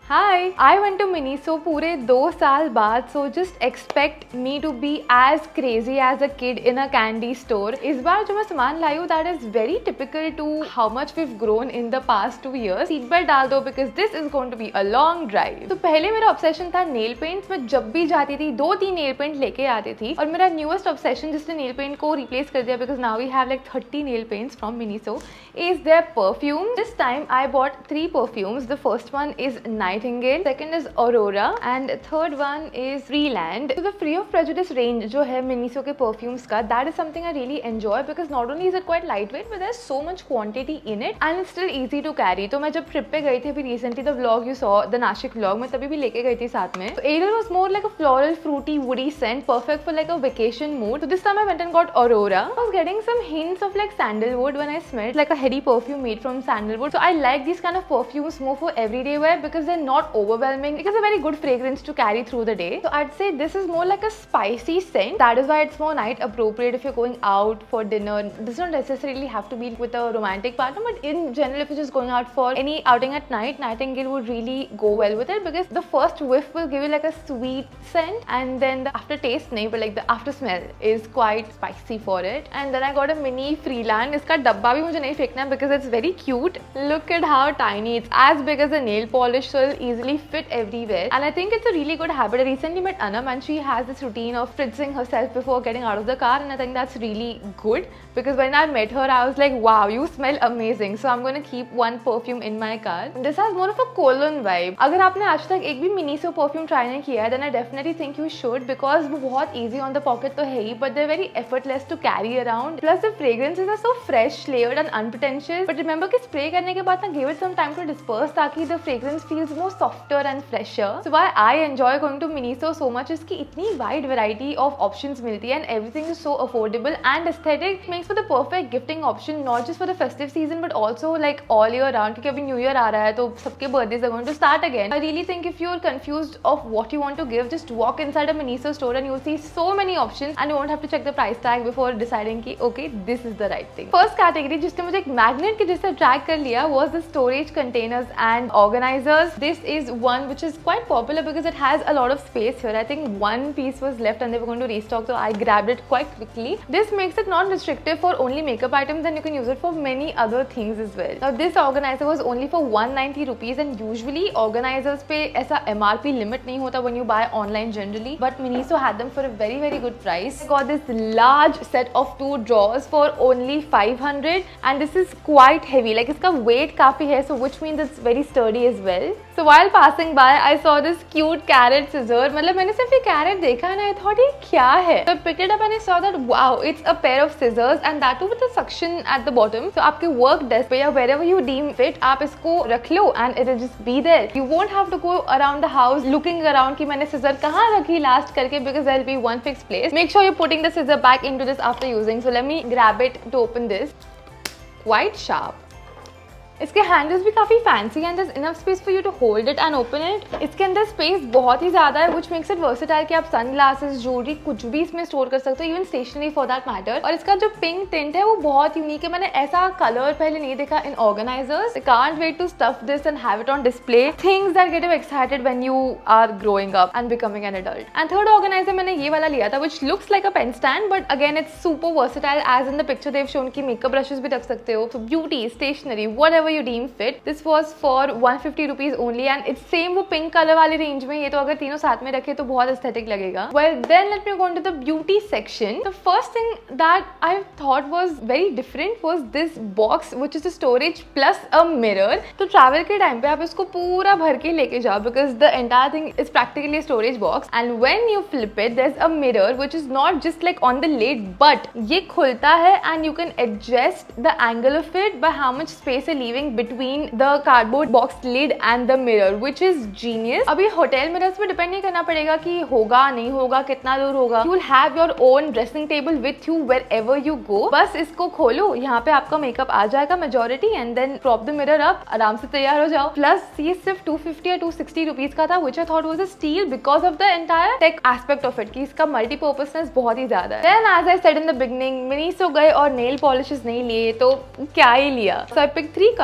Hi, I went to Miniso पूरे 2 साल बाद, so just expect me to be as crazy as a kid in a candy store. इस बार जो मैं सामान लाई हूँ that is very typical to how much we've grown in the past 2 years. Seat belt डाल दो because this is going to be a long drive. तो पहले मेरा obsession था nail paints. मैं जब भी जाती थी 2-3 nail paint लेके आती थी और मेरा newest obsession जिसने nail paint को replace कर दिया because now we have like 30 nail paints from Miniso is their perfume. This time I bought 3 perfumes. The first one is Nightingale, second is Aurora and third one is Freeland. So the Free of Prejudice range जो है Miniso के perfumes का, that is something I really enjoy because not only is it quite lightweight but there's so much quantity in it and it's still easy to carry. तो मैं जब trip पे गई थी अभी recently, the vlog you saw, the Nashik vlog, मैं तभी भी लेके गई थी साथ में. So Ariel was more like a floral, fruity, woody scent, perfect for like a vacation mood. So this time I went and got Aurora. I was getting some hints of like sandalwood when I smelled like a heady perfume made from sandalwood. So I like these kind of perfumes more for everyday wear because they're not overwhelming. It's a very good fragrance to carry through the day. So I'd say this is more like a spicy scent. That is why it's more night appropriate if you're going out for dinner. It does not necessarily have to be with a romantic partner, but in general if you're just going out for any outing at night, Nightingale would really go well with it because the first whiff will give you like a sweet scent and then the aftertaste nahi, but like the after smell is quite spicy for it. And then I got a mini Freeland. Iska dabba bhi mujhe nahi fenkna because it's very cute. Look at how tiny. It's as big as a nail polish, so it'll easily fit everywhere. And I think it's a really good habit. I recently met Anam and she has this routine of spritzing herself before getting out of the car, and I think that's really good because when I met her I was like, wow, you smell amazing. So I'm going to keep one perfume in my car. This has more of a cologne vibe. अगर आपने आज तक एक भी Miniso perfume try नहीं किया है, then I definitely think you should because वो बहुत easy on the pocket तो है ही, but they're very effortless to carry around. Plus the fragrances are so fresh, layered and unpretentious. But remember कि spray करने के बाद ना give it some time to disperse ताकि the fragrance feels more softer and fresher. So why I enjoy going to Miniso so much is कि इतनी wide variety of options मिलती है and everything is so affordable and aesthetic. Makes for the perfect gifting option, not just for the festive season but also like all year round. क्योंकि अभी New Year आ रहा है तो सबके birthdays are going to start again. I really think if you're confused of what you want to give, just walk inside a Miniso store and you'll see so many options and you won't have to check the price tag before deciding कि okay, this is the right thing. First category जिसने मुझे एक magnet के जैसे attract कर लिया was the storage containers and organizers. This is one which is quite popular because it has a lot of space here. I think one piece was left and they were going to restock, so I grabbed it quite quickly. This makes it non-restrictive for only makeup items and you can use it for many other things as well. Now this organizer was only for 190 rupees and usually organizers पे ऐसा MRP limit नहीं होता when you buy online generally, but Miniso had them for a very good price. I got this large set of 2 drawers for only 500 and this is quite heavy. Like इसका weight काफी है, so which means it's very sturdy as well. So while passing by, I saw this cute carrot scissor. मतलब मैंने सिर्फ ये carrot देखा ना, I thought ये क्या है? So I picked it up and I saw that wow, it's a pair of scissors and that too with a suction at the bottom. So आपके work desk पे या wherever you deem fit, आप इसको रख लो and it'll just be there. You won't have to go around the house looking around कि मैंने scissor कहाँ रखी last करके because there'll be one fixed place. Make sure you're putting the scissor back into this after using. So let me grab it to open this. Quite sharp. इसके handles भी काफ़ी fancy and there's enough space for you to hold it and open it. इसके अंदर space बहुत ही ज़्यादा है which makes it versatile कि आप सनग्लासेस, ज्वेलरी कुछ भी इसमें स्टोर कर सकते हो, even stationery for that matter. और इसका जो पिंक टिंट है वो बहुत यूनिक है. मैंने ऐसा कलर पहले नहीं देखा in organisers. I can't wait to stuff this and have it on display. Things that get you excited when you are growing up and becoming an adult. And third organizer मैंने ये वाला लिया था which looks like a pen stand but again it's super versatile as in the picture they've shown कि makeup brushes भी रख सकते हो. So beauty, stationery, whatever you deem fit. This was for 150 rupees only and it's same वो pink color वाली range में. ये तो अगर तीनों साथ में रखे तो बहुत aesthetic लगेगा. Well then let me go into the beauty section. The first thing that I thought was very different was this box which is a storage plus a mirror. तो travel के time पे आप इसको पूरा भर के लेके जाओ because the entire thing is practically a storage box and when you flip it there's a mirror which is not just like on the lid but ये खुलता है and you can adjust the angle of it by how much space you're leaving between the cardboard box lid and the mirror which is genius. अभी hotel mirrors पे depend नहीं करना पड़ेगा कि होगा नहीं होगा कितना दूर होगा. You will have your own dressing table with you wherever you go. बस इसको खोलो, यहाँ पे आपका मेकअप आ जाएगा majority and then prop the mirror up, आराम से तैयार हो जाओ. Plus ये सिर्फ 250 या 260 rupees का था which I thought was a steal because of the entire tech aspect of it कि इसका multi-purposeness बहुत ही ज़्यादा है. Then as I said in the beginning, Miniso गए और nail polishes नहीं लिए तो क्या ही लिया. So I picked 3 colors.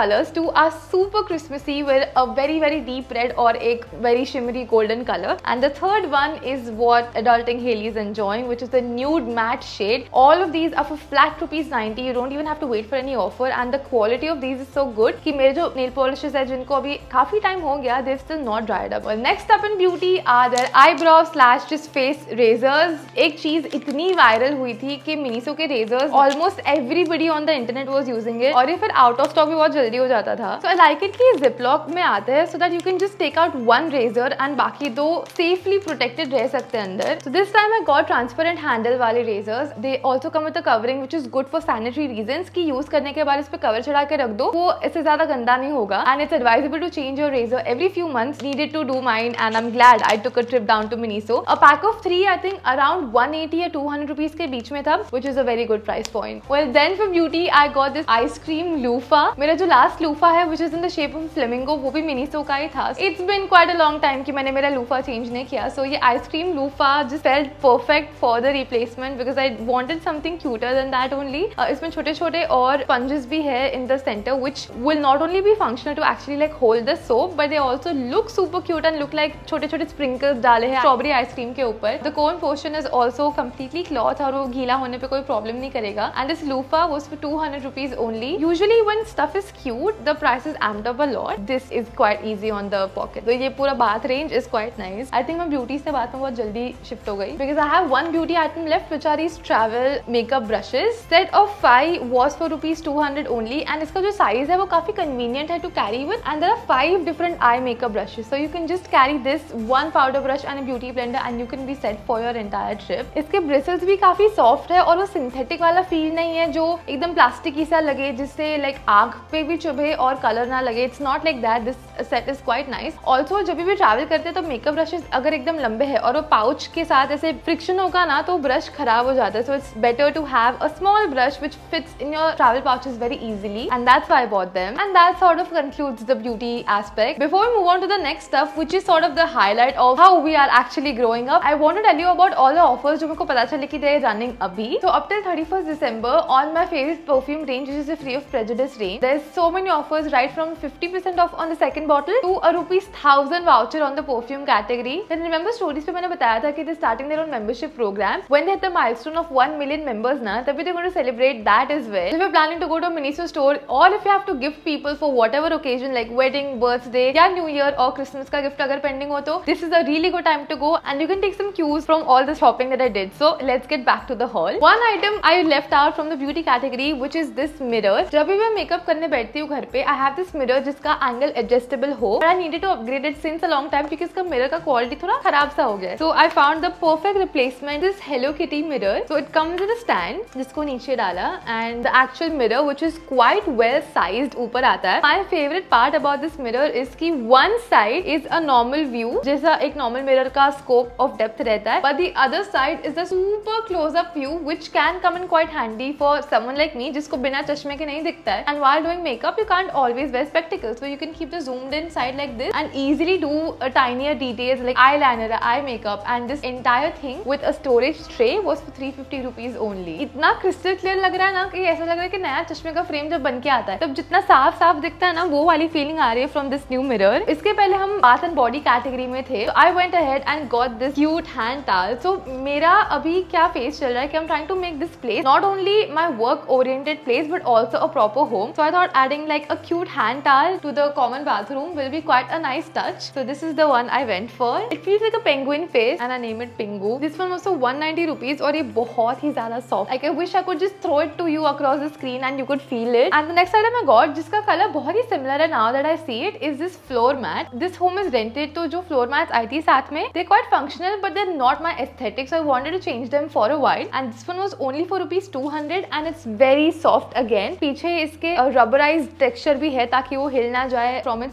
colors. Two are super Christmassy with a very deep red or a very shimmery golden color. And the third one is what adulting Hailey is enjoying, which is the nude matte shade. All of these are for flat ₹90. You don't even have to wait for any offer, and the quality of these is so good कि मेरे जो nail polishes है जिनको अभी काफी time हो गया, they've still not dried up. Well, next up in beauty are their eyebrow slash just face razors. एक चीज इतनी वायरल हुई थी कि मिनीसो के razors almost everybody on the internet was using it, और ये फिर आउट ऑफ स्टॉक भी बहुत जल्दी हो जाता था. सो आई लाइक इट कि जिपलॉक में आता है so that you can just take out one razor and बाकी दो सेफली प्रोटेक्टेड रह सकते हैं अंदर. So this time I got transparent handle वाले razors. They also come with the covering which is good for sanitary reasons कि use करने के बाद इस पे कवर चढ़ा के रख दो, वो इससे ज्यादा गंदा नहीं होगा. And it's advisable to change your razor every few months. Needed to do mine and I am glad I took a trip down to Miniso. A pack of 3 I think around 180 या 200 rupees के बीच में था, which is a very good price point. Well, then for beauty I got this ice cream loofah. मेरा जो last loofah है which is in the shape of flamingo, वो भी Miniso का ही था. It's been quite a long time कि मैंने मेरा loofah change नहीं किया, so ये ice cream loofah just felt perfect for the replacement because I wanted something cuter than that only. इसमें छोटे छोटे और sponges भी है in the center which will not only be functional to actually like hold the soap, but they also look super cute and look like छोटे छोटे sprinkles डाले हैं strawberry ice cream के ऊपर. The cone portion is also completely cloth और वो गीला होने पे कोई प्रॉब्लम नहीं करेगा. And this loofah was for 200 rupees only. Usually when stuff is cute, the price is amped up a lot. This is quite easy on the pocket. तो ये पूरा bath range is quite nice. I think मैं beauty से बात में बहुत जल्दी shift हो गई because I have one beauty item left which are these travel makeup brushes. Set of 5 was for ₹200 only and इसका जो size है वो काफी convenient है to carry with, and there are 5 different eye makeup brushes. So you can just carry this one powder brush and a beauty blender and you can be set for your entire trip. इसके bristles भी काफी soft है और वो synthetic वाला feel नहीं है जो एकदम प्लास्टिक सा लगे जिससे लाइक आंख पे भी चुभे और कलर ना लगे. It's not like that. This set is quite nice. Also जब भी ट्रैवल करते हैं तो मेकअप ब्रशेस अगर एकदम लंबे हैं और वो पाउच के साथ ऐसे फ्रिक्शन होगा ना तो ब्रश खराब हो जाता है. So it's better to have a small brush which fits in your travel pouches very easily, and that's why I bought them. And that sort of concludes the beauty aspect. Before we move on to the next stuff which is sort of the highlight of how we are actually growing up, I want to tell you about all the offers जो मेरे को पता चले कि दे are running अभी. So up till 31st December on my favorite perfume range, which is the Free of Prejudice range, there's so many offers right from 50% off on the second bottle to a ₹1000 voucher on the perfume category. Then remember stories पे मैंने बताया था कि they're starting their own membership program. When they hit the milestone of 1 million members ना, तभी they're going to celebrate that as well. So if you're planning to go to a Miniso store or if you have to gift people for whatever occasion like wedding, birthday या New Year or Christmas का gift अगर pending हो तो this is a really good time to go and you can take some cues from all the shopping that I did. So let's get back to the haul. One item I left out from the beauty category which is this mirror. जब भी मैं makeup करने बैठती हूँ घर पे I have this mirror जिसका angle adjustable हो, but I needed to upgrade it since a long time क्योंकि इसका मिरर का क्वालिटी थोड़ा खराब सा हो गया है. So I found the perfect replacement, this Hello Kitty mirror. So it comes with a stand जिसको नीचे डाला and the actual mirror which is quite well sized ऊपर आता है. My favorite part about this mirror is कि one side is a normal view जैसा एक normal mirror का scope of depth रहता है, but the other side is a super close up view which can come in quite handy for someone like me जिसको बिना चश्मे के नहीं दिखता है. And while doing makeup you can't always wear spectacles, so you can keep the zoomed in side like this and easily do a tinier details like eyeliner, eye makeup, and this entire thing with a storage tray was for 350 rupees only. इतना crystal clear लग रहा है ना कि ऐसा लग रहा है कि नया चश्मे का फ्रेम जब बन के आता है तब जितना साफ साफ दिखता है ना वो वाली फीलिंग आ रही है from this new mirror. इसके पहले हम bath and body category में थे, so I went ahead and got this cute hand towel. So मेरा अभी क्या फेस चल रहा है कि I'm trying to make this place not only my work oriented place but also a proper home. So I thought adding like a cute hand towel to the common bathroom will be quite a nice touch. So this is the one I went for. It feels like a penguin face and I name it Pingu. This one was also 190 rupees और ये बहुत ही ज़्यादा soft. Like I wish I could just throw it to you across the screen and you could feel it. And the next item I got जिसका color बहुत ही similar है now that I see it is this floor mat. This home is rented तो जो floor mats आई थी साथ में they're quite functional but they're not my aesthetic, so I wanted to change them for a while and this one was only for ₹200 and it's very soft again. पीछे इसके rubberized texture भी है ताकि वो हिल ना जाए from its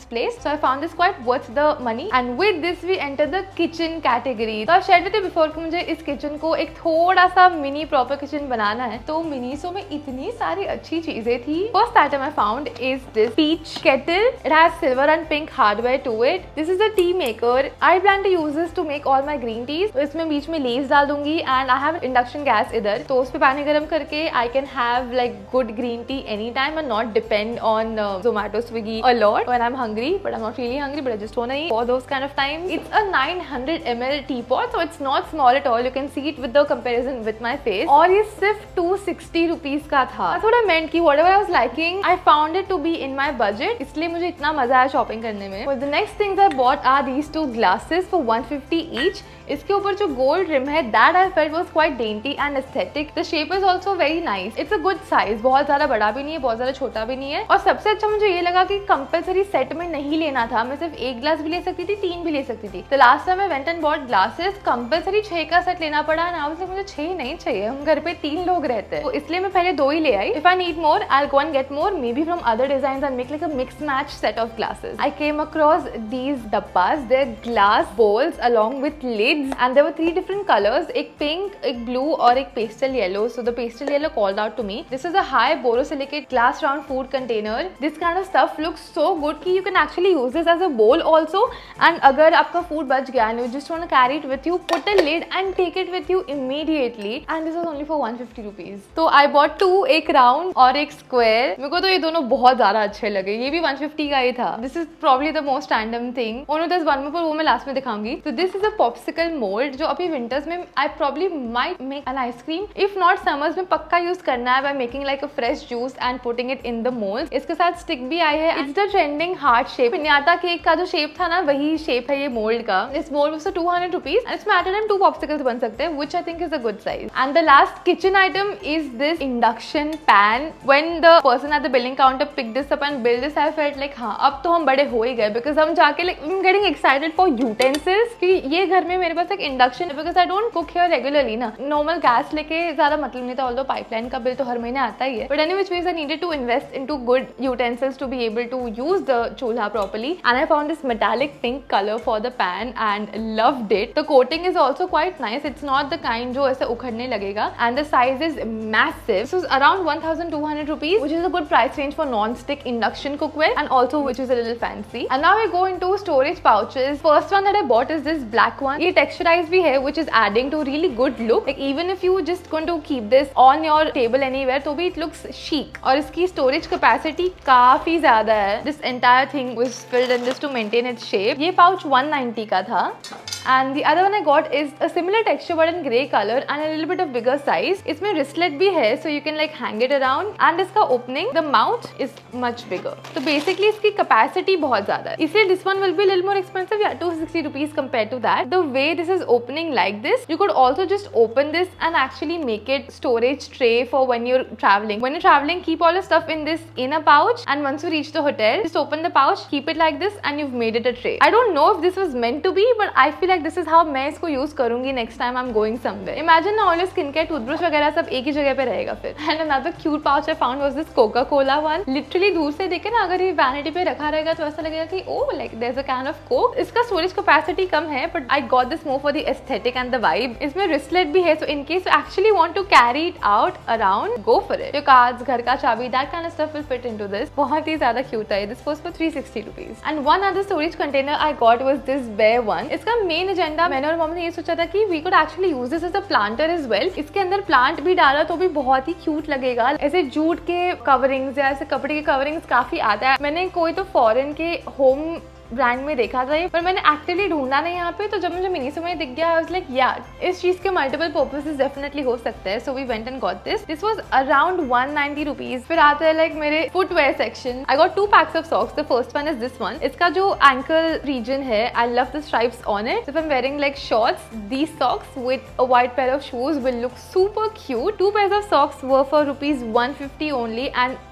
place. So I found this quite worth the money. And with this we enter the kitchen category. तो I've shared with you before कि मुझे इस किचन को एक थोड़ा सा मिनी प्रॉपर किचन बनाना है. तो मिनीसो में इतनी सारी अच्छी चीजें थी. First item I found is this peach kettle. It has silver and pink hardware to it. This is a tea maker. I plan to use this to make all my green teas. तो इसमें बीच में leaves डाल दूंगी and I have induction gas इधर. तो उस पे पानी गर्म करके I can have like good green tea anytime and not depend on Zomato, Swiggy a lot when I'm hungry. But I'm not really hungry, but I just wanna eat for those kind of times. It's a 900 ml teapot, so it's not small at all. You can see it with the comparison with my face. और ये सिर्फ 260 rupees का था. That's what I meant कि whatever I was liking, I found it to be in my budget. इसलिए मुझे इतना मजा आया शॉपिंग करने में. Well, the next things I bought are these two glasses for 150 each. इसके ऊपर जो गोल्ड रिम है that I felt was quite dainty and aesthetic. The shape is also very nice. It's a good size. बहुत ज़्यादा बड़ा भी नहीं है, बहुत ज़्यादा छोटा भी नहीं है. और सबसे अच्छा मुझे ये लगा कि कंपलसरी सेट में नहीं लेना था. मैं सिर्फ एक ग्लास भी ले सकती थी, 3 भी ले सकती थी. तो लास्ट टाइम मैं went and bought glasses, compulsory 6 का सेट लेना पड़ा ना. मुझे 6 नहीं चाहिए, हम घर पे 3 लोग रहते हैं. तो इसलिए मैं पहले 2 ही ले आई. If I need more, I'll go and get more, maybe from other designs and make like a mix match set of glasses. I came across these dabbas. They're glass bowls along with lids, and there were 3 different colors. एक pink, एक blue और एक pastel yellow. So the pastel yellow called out to me. This is a high borosilicate glass round food container. This kind of stuff looks so good कि you can actually use this as a bowl also. And अगर आपका food बच गया and you just want to carry it with you, put a lid and take it with you immediately. And this was only for 150 rupees. तो I bought 2, एक round और एक square. मेरे को तो ये दोनों बहुत ज़्यादा अच्छे लगे. ये भी 150 का ही था. This is probably the most random thing. Oh no, there's one more, पर वो मैं last में दिखाऊंगी. So this is a popsicle mold जो अभी विंटर्स में I probably might make an ice cream. If not summers में पक्का यूज करना है by making like a fresh juice and putting it in the molds. इसके साथ स्टिक भी आई है. It's the trending heart shape. Pinata cake का जो शेप था ना वही शेप है ये मोल्ड का. This mold was 200 rupees and इसमें at a time 2 popsicles बन सकते हैं, which I think is a good size. And the last kitchen item is this induction pan. When the person at the billing counter picked this up and built this, I felt like हाँ अब तो हम बड़े हो ही गए, because हम जाके like I'm getting excited for utensils. कि ये घर में मेरे पास एक इंडक्शन है, because I don't cook here regularly ना. नॉर्मल गैस लेके ज्यादा मतलब नहीं था, although पाइपलाइन का बिल तो हर महीने आता ही है. But anyway, which means I needed to invest into good utensils to be able to use the chulha properly. And I found this metallic pink color for the pan and loved it. The coating is also quite nice. It's not the kind जो ऐसे उखड़ने लगेगा. And the size is massive. This is around 1200 rupees, which is a good price range for non-stick induction cookware, and also which is a little fancy. And now we go into storage pouches. First one that I bought is this black one. ये texturized भी है, which is adding to really good look. Like even if you just going to keep this on your table anywhere, तो भी it looks chic. और इसकी storage capacity काफी ज़्यादा है. This entire thing was filled in this to maintain its shape. ये pouch 190 का था. And the other one I got is a similar texture but in grey color and a little bit of bigger size. इसमें wristlet भी है, so you can like hang it around. And इसका opening, the mouth is much bigger. तो basically इसकी capacity बहुत ज़्यादा है. इसलिए this one will be a little more expensive, yeah, 260 rupees compared to that. The way this is opening like this, you could also just open this and actually make it storage tray for when you're traveling. When you're traveling, keep all your stuff in this in a pouch, and once you reach the hotel, just open the pouch, keep it like this, and you've made it a tray. I don't know if this was meant to be, but I feel like this is how मैं इसको use करूंगी next time I'm going somewhere. Imagine ना all your skincare, toothbrush वगैरह सब एक ही जगह पे रहेगा फिर. And another cute pouch I found was this Coca-Cola one. Literally दूर से देखे ना अगर ये vanity पे रखा रहेगा तो ऐसा लगेगा कि oh like there's a can of Coke. इसका storage capacity कम है, but I got this more for the aesthetic and the vibe. इसमें wristlet भी है, so in case you actually want to carry it out around, go for it. Your cards, घर का चाबी, that kind of stuff will fit into this. बहुत ही ज़्यादा cute है. This was for 360 rupees. And one other storage container I got was this bear one. इसका main agenda मैंने और mummy ने ये सोचा था कि we could actually use this as a planter as well. इसके अंदर प्लांट भी डाला तो भी बहुत ही क्यूट लगेगा. ऐसे जूट के कवरिंग्स या ऐसे कपड़े के कवरिंग्स काफी आता है. मैंने कोई तो फॉरेन के होम ब्रांड में देखा था ये, पर मैंने एक्टिवली ढूंढा नहीं यहाँ पे. तो जब मुझे मिनीसो में दिख गया, आई वाज लाइक यार इस चीज के मल्टीपल पर्पसेस डेफिनेटली हो सकते हैं. So we went and got this. This was around 190 rupees. फिर आते हैं लाइक मेरे footwear section. I got 2 packs of socks. The first one is this one. इसका जो एंकल रीजन है, I love the stripes on it. If I am wearing like shorts, these socks with a white pair of shoes will look super cute. 2 pairs of socks were for rupees 150 only, and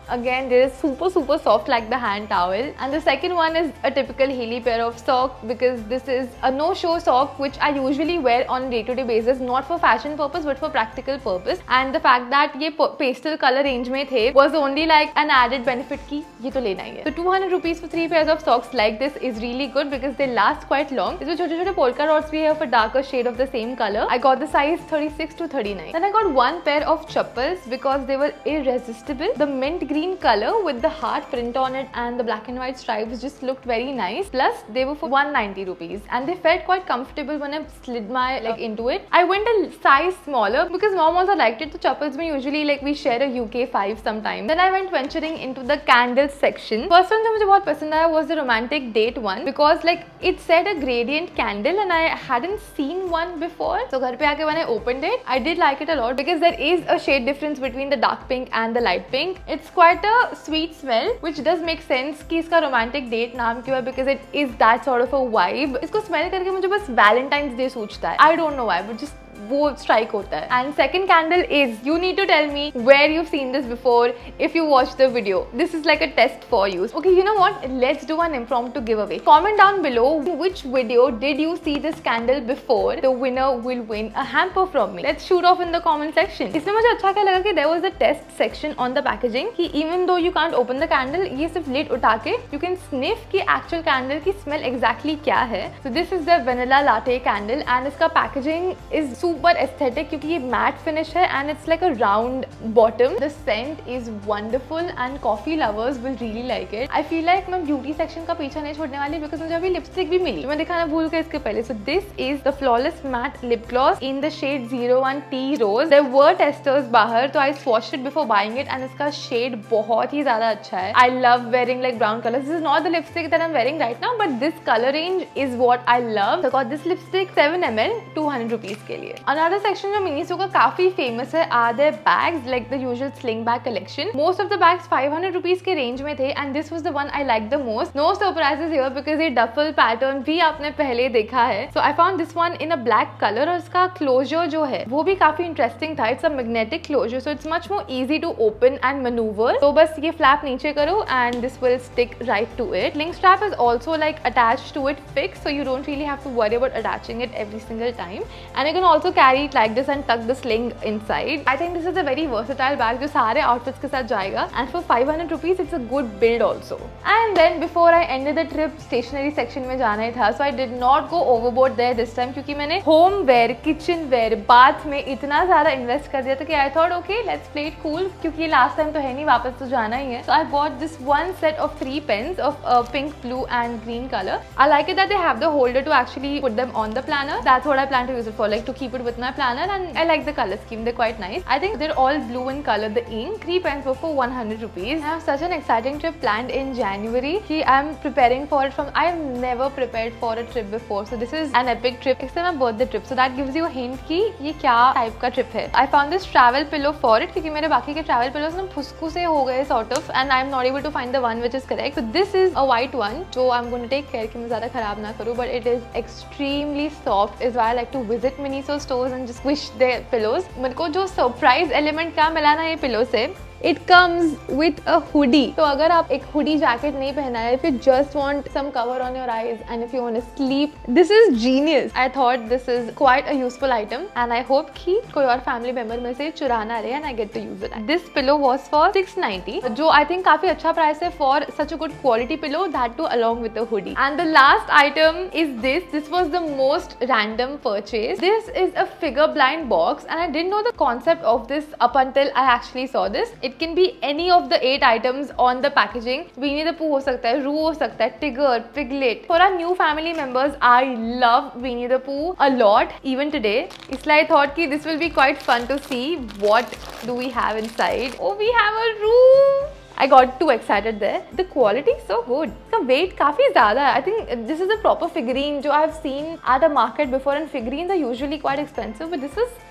Again, they are super soft like the hand towel. And the second one is a typical Hailey pair of sock, because this is a no-show sock which I usually wear on a day-to-day basis, not for fashion purpose but for practical purpose. And the fact that ये pastel color range में थे was only like an added benefit कि ये तो लेना ही है. So 200 rupees for 3 pairs of socks like this is really good because they last quite long. इसमें छोटे-छोटे polka dots भी है for darker shade of the same color. I got the size 36 to 39. Then I got one pair of chappals because they were irresistible. The mint green color with the heart print on it and the black and white stripes just looked very nice. Plus they were for 190 rupees and they felt quite comfortable when I slid my leg into it. I went a size smaller because mom also liked it. So chappals में usually like we share a UK 5 sometimes. Then I went venturing into the candles section. First one जो मुझे बहुत पसंद आया was the romantic date one because like it said a gradient candle and I hadn't seen one before. So घर पे आके when I opened it, I did like it a lot because there is a shade difference between the dark pink and the light pink. It's quite a sweet smell which does make sense कि इसका romantic date नाम क्यों है because it is that sort of a vibe. इसको smell करके मुझे बस Valentine's Day सोचता है. I don't know why, but just वो strike होता है. And second candle is, you need to tell me where you've seen this before if you watched the video. This is like a test for you. Okay, you know what? Let's do an impromptu giveaway. Comment down below which video did you see this candle before. The winner will win a hamper from me. Let's shoot off in the comment section. इसमें मुझे अच्छा क्या लगा कि there was a test section on the packaging कि even though you can't open the candle, ये सिर्फ lid उठा के you can sniff कि actual candle की smell exactly क्या है. So this is the vanilla latte candle and इसका packaging is super aesthetic क्योंकि ये matte finish है and it's like a round bottom. The scent is wonderful and coffee lovers will really like it. I feel like मैं beauty section का पीछा नहीं छोड़ने वाली because मुझे अभी lipstick भी मिली जो मैं दिखाना भूल गई इसके पहले. So this is the flawless matte lip gloss in the shade 01 Tea Rose. There were testers बाहर तो I swatched it before buying it and इसका shade बहुत ही ज़्यादा अच्छा है. I love wearing like brown colors. This is not the lipstick that I'm wearing right now but this color range is what I love. So I got this lipstick 7 ml 200 rupees के लिए. Another section जो Miniso का काफी famous है are their bags like the usual sling bag collection. Most of the bags 500 rupees के range में थे and this was the one I liked the most. No surprises here because ये duffel pattern भी आपने पहले देखा है. So I found this one in a black color और इसका closure जो है वो भी काफी interesting था. It's a magnetic closure so it's much more easy to open and maneuver. तो बस ये flap नीचे करो and this will stick right to it. Link strap is also like attached to it fixed so you don't really have to worry about attaching it every single time. And you can also carry it like this and tuck the sling inside. I think this is a very versatile bag जो सारे outfits के साथ जाएगा and for 500 rupees it's a good build also. And then before I ended the trip stationery section में जाना ही था so I did not go overboard there this time क्योंकि मैंने home wear, kitchen wear, bath में इतना ज़्यादा invest कर दिया था कि I thought okay let's play it cool क्योंकि last time तो है नहीं वापस तो जाना ही है. So I bought this one set of 3 pens of pink, blue and green color. I like it that they have the holder to actually put them on the planner. That's what I plan to use it for, like to keep it with my planner, and I like the color scheme. They're quite nice. I think they're all blue in color. The ink 3 pens were for 100 rupees. I have such an exciting trip planned in January. I'm preparing for it from I've never prepared for a trip before, so this is an epic trip. It's a birthday trip, so that gives you a hint कि ये क्या type का trip है. I found this travel pillow for it क्योंकि मेरे बाकी के travel pillows ना फुसकू से हो गए sort of, and I'm not able to find the one which is correct. So this is a white one, so I'm going to take care कि मैं ज़्यादा खराब ना करूँ, but it is extremely soft. Is why I like to visit Miniso stores and just squish their pillows. मेरे को जो surprise element क्या मिला ना ये pillow से, it comes with a hoodie. तो अगर आप एक hoodie jacket नहीं पहना है, if you just want some cover on your eyes and if you want to sleep, this is genius. I thought this is quite a useful item and I hope कि कोई और family member में से चुरा ना रहे and I get to use it. This pillow was for 690, जो I think काफी अच्छा price है for such a good quality pillow, that too along with the hoodie. And the last item is this. This was the most random purchase. This is a figure blind box and I didn't know the concept of this up until I actually saw this. It can be any of the 8 items on the packaging. Winnie the Pooh हो सकता है, Roo हो सकता है, Tigger, Piglet. For our new family members, I love Winnie the Pooh a lot, even today. इसलिए I thought कि this will be quite fun to see what do we have inside. Oh, we have a Roo! I got too excited there. The quality is so good. The weight काफी ज़्यादा है. I think this is a proper figurine जो I've seen at a market before, and figurines are usually quite expensive, but this is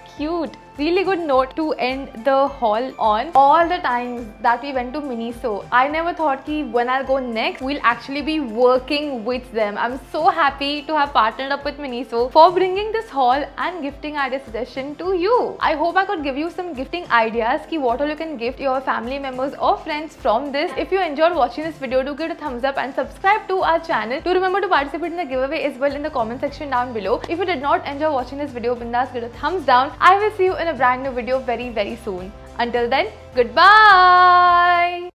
cute. Really good note to end the haul on. All the times that we went to Miniso, I never thought ki when I'll go next, we'll actually be working with them. I'm so happy to have partnered up with Miniso for bringing this haul and gifting idea suggestion to you. I hope I could give you some gifting ideas ki what all you can gift your family members or friends from this. If you enjoyed watching this video, do give it a thumbs up and subscribe to our channel. Do remember to participate in the giveaway as well in the comment section down below. If you did not enjoy watching this video, bindas give it a thumbs down. I will see you in a brand new video very soon. Until then, goodbye.